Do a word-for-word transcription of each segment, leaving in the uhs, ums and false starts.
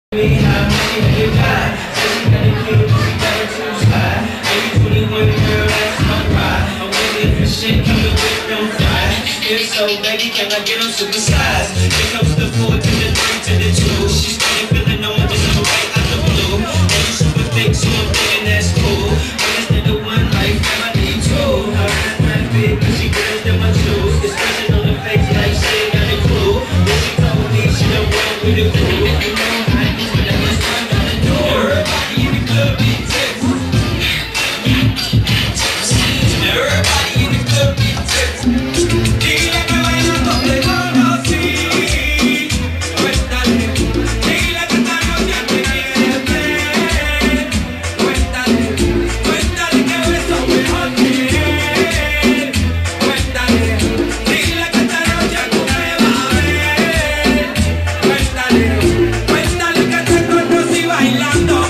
Me, how many have you got? Say you got a kid, you got a two spot. Are you twenty-one, girl, that's my ride. I'm waiting for shit, coming with no fry. If so, baby, can I get them supersized? It comes to four to the three to the two. She's steady feeling no one just so right out the blue. And you super thick, so I'm thinking that's cool. But instead of one life, I need two. Her ass not big, but she better than my shoes. Expression on the face like she ain't got a clue. Then she told me she don't run with the crew. You know everybody in the club get tips. Everybody in the club get tips. Dile que bailando te conocí. Cuéntale, dile que esta noche te quieres ver. Cuéntale, cuéntale que beso mejor que él. Cuéntale, dile que esta noche tú me vas a ver. Cuéntale, cuéntale que te conocí bailando.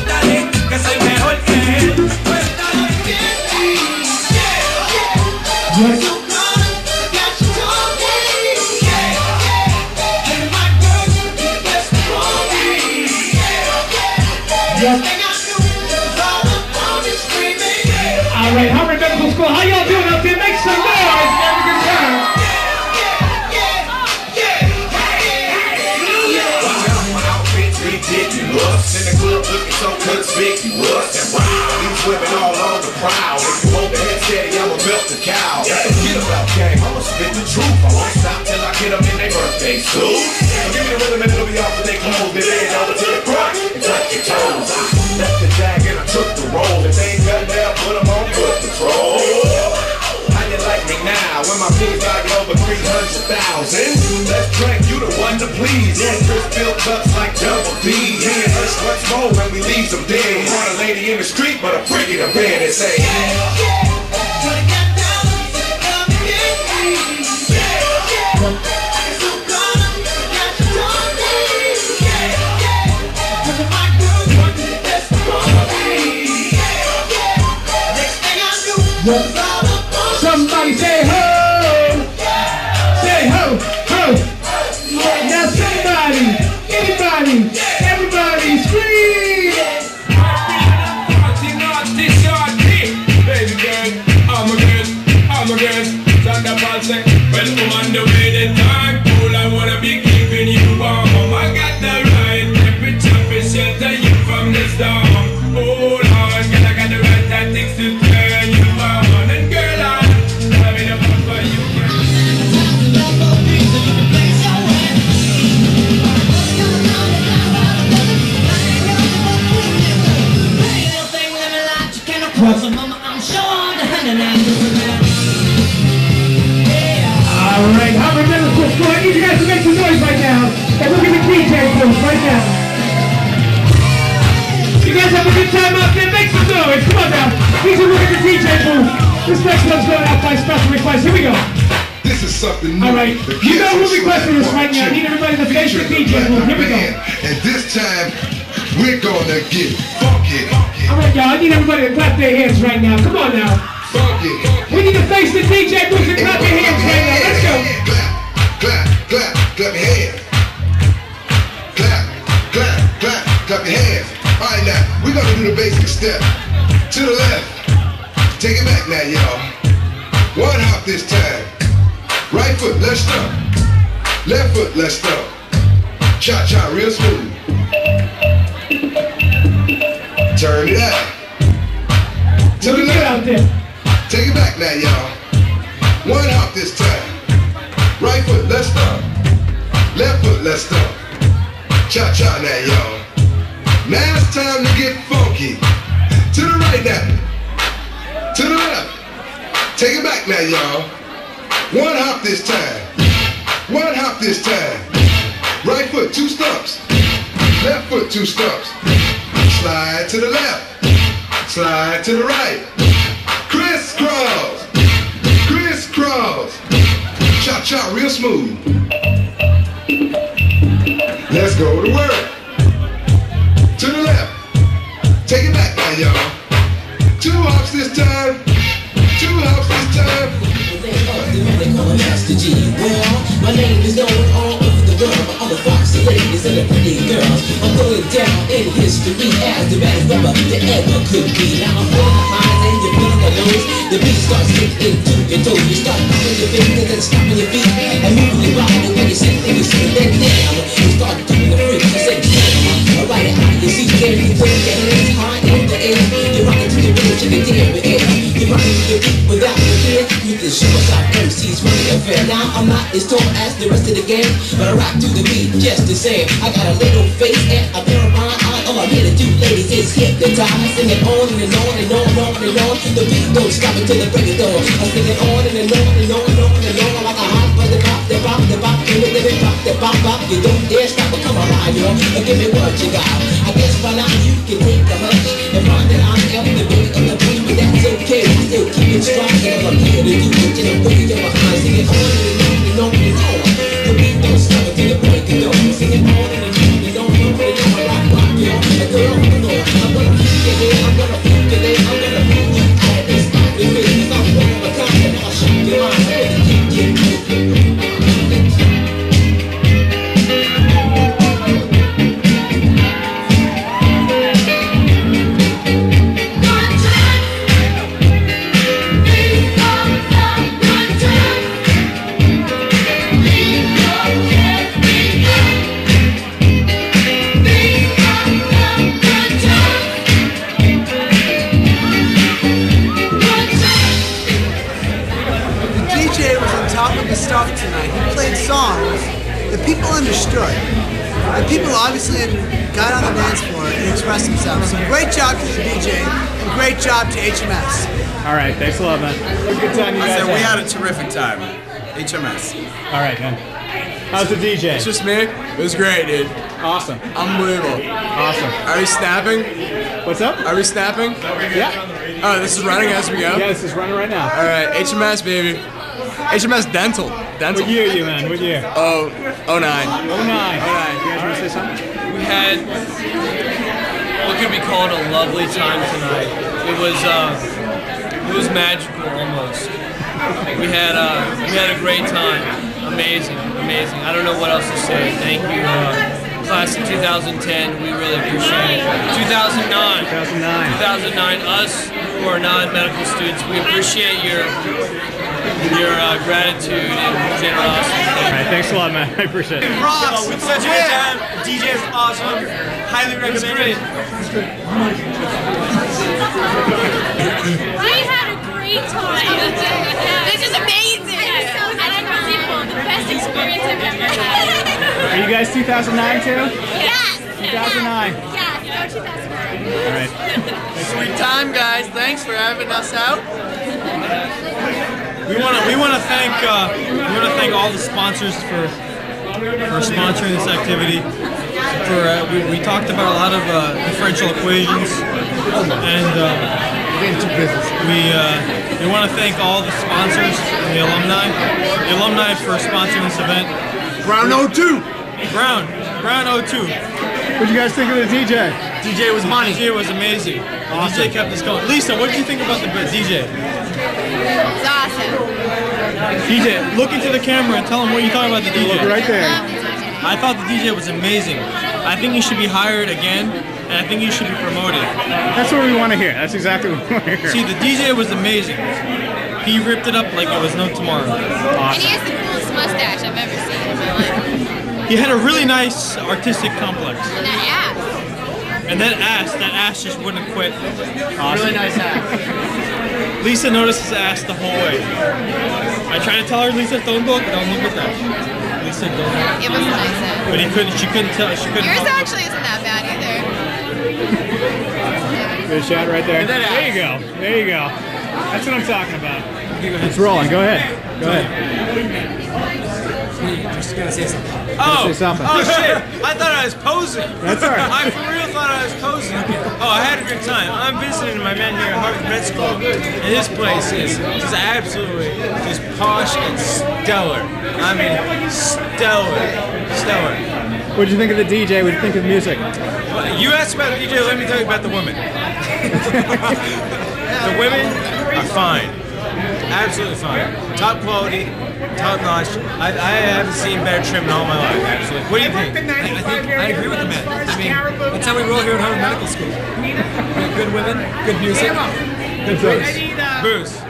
Yes. So good, got you talking. Yeah, yeah. And my girl, you best for me. Yeah, yeah. Yes. Thing I do is all up on me screaming. Yeah. All right, Harvard Medical School. How y'all doing out there? Make some noise. Have a good time. Yeah, yeah, yeah, yeah. Watch out, my outfit's ridiculous. In the club looking so conspicuous. And wow, these women all on the prowl. If you hold the head steady, I'ma melt the cow. Forget about game, I'ma spit the truth. I won't stop till I get them in their birthday suit. So give me the rhythm and it'll be off with their clothes. They lay it over to the front and touch your toes. I left the jag and I took the roll. If they ain't got it down, put them on foot patrol. How you like me now when my pig's got over three hundred thousand? Let's drink, you the one to please. Yeah, Chris filled cups like double D. Me and us much more when we leave them dead. Want a lady in the street, but a freak in the bed and say, Yeah, yeah. Wanna get down, come and get me. Yeah, yeah. So good, got you talking. Yeah, yeah. And my girl, you best for me. Yeah, yeah. Next thing I do Yes. is all up on me. Somebody say ho. Say ho, ho. Now somebody, anybody, everybody scream. Baby girl, I'm again, I'm again. Thunderbolt say, well, come on the way the time cool. I wanna be keeping you warm. I got the right temperature for shelter you from the storm. Hold on, girl, I got the right tactics to turn you on. And girl, I'm having a fun for you. All right, Harvard Medical School. I need you guys to make some noise right now. And look at the D J booth right now. You guys have a good time out there? Make some noise. Come on now. Please look at the D J booth. This next one's going out by special request. Here we go. This is something new. All right. You know who requested this right now. I need everybody to face the D J booth. Here we go. And this time, we're gonna get funky. All right, y'all. I need everybody to clap their hands right now. Come on now. Funky. We need to face the D J booth and clap your hands right now. Let's go. Clap, clap, clap, clap your hands. Clap, clap, clap, clap your hands. All right, now, we're gonna do the basic step. To the left. Take it back now, y'all. One hop this time. Right foot, let's stomp. Left foot, let's stomp. Cha-cha, real smooth. Turn it out. To the Get out left. there. Take it back now, y'all. One hop this time. Right foot, let's stomp. Left foot, let's stomp. Cha-cha now, y'all. Now it's time to get funky. To the right now. To the left. Take it back now, y'all. One hop this time. One hop this time. Right foot, two stumps. Left foot, two stumps. Slide to the left. Slide to the right. Crisscross. Crisscross. Cha-cha, real smooth. Let's go to work. To the left. Take it back now, y'all. Two hops this time. Two hops this time. They call me Master G. Well, my name is known all over the world. the foxy ladies and the pretty girls. I'm going down in history as the baddest rapper that ever could be. Now I'm feeling the highs and you're feeling the lows. The beat starts kicking into your toes. You start popping your fingers and stomping your feet and moving your body when you sit and you sit that down. You start doing the freak, you say damn. Alright, out of your seat, there you put your hands high in the air. You're rocking to the rhythm, shake it down the air. You're rocking to the beat without the fear. You the super shot M Cs running a fair. Now I'm not as tall as the rest of the game, but I rock to the beat just the same. I got a little face and a pair of rhyme eyes. All I'm here to do, ladies, is hypnotize. I sing it on and on and on and on and on. The beat don't stop until the break of dawn. I sing it on and on and on and on and on. Like a hot butter pop, the pop, the pop, the the the pop, the pop, pop. You don't dare stop, but come on, yo, and give me what you got. I guess by now you can take the hush and find that I am the baby of the beat, but that's okay. I still keep it strong, and I'm here to do it. And I'm breaking your behind, sing it on and on and on and on. The beat don't stop until the break of dawn. Sing it on and on and on and on and on. Rock, rock, yo, and girl, I'm gonna, I'm gonna keep you there, I'm gonna keep you there, I'm gonna move you out of this stupid business. I'm one of a kind, and I'll shock your mind. I'm gonna keep you moving. Stuff tonight. He played songs that people understood. And people obviously got on the dance floor and expressed themselves. So great job to the D J and great job to H M S. All right, thanks a lot, man. What a good time you I guys said we had. had a terrific time. H M S. All right, man. How's the D J? It's just me. It was great, dude. Awesome. Unbelievable. Awesome. Are we snapping? What's up? Are we snapping? Yeah. Oh, this is running as we go? Yeah, this is running right now. All right, H M S, baby. H M S Dental. Dental. What year are you, man? What year? Oh, oh nine. Oh nine. Oh nine. You guys want to say something? We had what could be called a lovely time tonight. It was uh, it was magical almost. We had uh, we had a great time. Amazing, amazing. I don't know what else to say. Thank you, uh, class of two thousand ten. We really appreciate it. two thousand nine. two thousand nine. two thousand nine. Us who are non-medical students, we appreciate your your uh, gratitude and generosity. All right, thanks a lot, man. I appreciate it. Rocks. With such a good time. D J is awesome. Highly recommended. I had a great time. This is amazing. I like my people. The best experience I've ever had. Are you guys two thousand nine too? Yes. two thousand nine. Yes. Go two thousand nine. All right. Sweet time, guys. Thanks for having us out. We want to we want to thank uh, we want to thank all the sponsors for for sponsoring this activity. For uh, we, we talked about a lot of uh, differential equations, and uh, we uh, we want to thank all the sponsors and the alumni, the alumni for sponsoring this event. Round oh two. Brown, Brown oh two. What'd you guys think of the D J? D J was money. D J was amazing. Awesome. D J kept us going. Lisa, what did you think about the D J? It's awesome. D J, look into the camera and tell them what you thought about the D J. Look right there. I thought the D J was amazing. I think he should be hired again, and I think he should be promoted. That's what we want to hear. That's exactly what we want to hear. See, the D J was amazing. He ripped it up like it was no tomorrow. And he has the coolest mustache I've ever seen in my life. He had a really nice artistic complex. And that ass. And that ass, that ass just wouldn't quit. Awesome. Really nice ass. Lisa noticed his ass the whole way. I tried to tell her, Lisa, don't look, don't look at that. Lisa, don't look. It was a nice ass. But he couldn't, she couldn't tell, she couldn't Yours help actually isn't that bad either. Good shot right there. There you go. There you go. That's what I'm talking about. It's rolling. Go ahead. Go ahead. Just gonna say something. Oh, Say something. oh shit! I thought I was posing. That's all right. I for real thought I was posing. Oh, I had a good time. I'm visiting my man here at Harvard Med School, and this place is just absolutely just posh and stellar. I mean, stellar, stellar. What did you think of the D J? What did you think of the music? Well, you asked about the D J. Let me tell you about the women. The women are fine, absolutely fine, top quality. top notch. I, I haven't seen better trim in all my life. Actually, what do you think? I, I think I agree with the man. I mean, that's how we roll here at Harvard Medical School. We have good women, good music, good booze. Booze.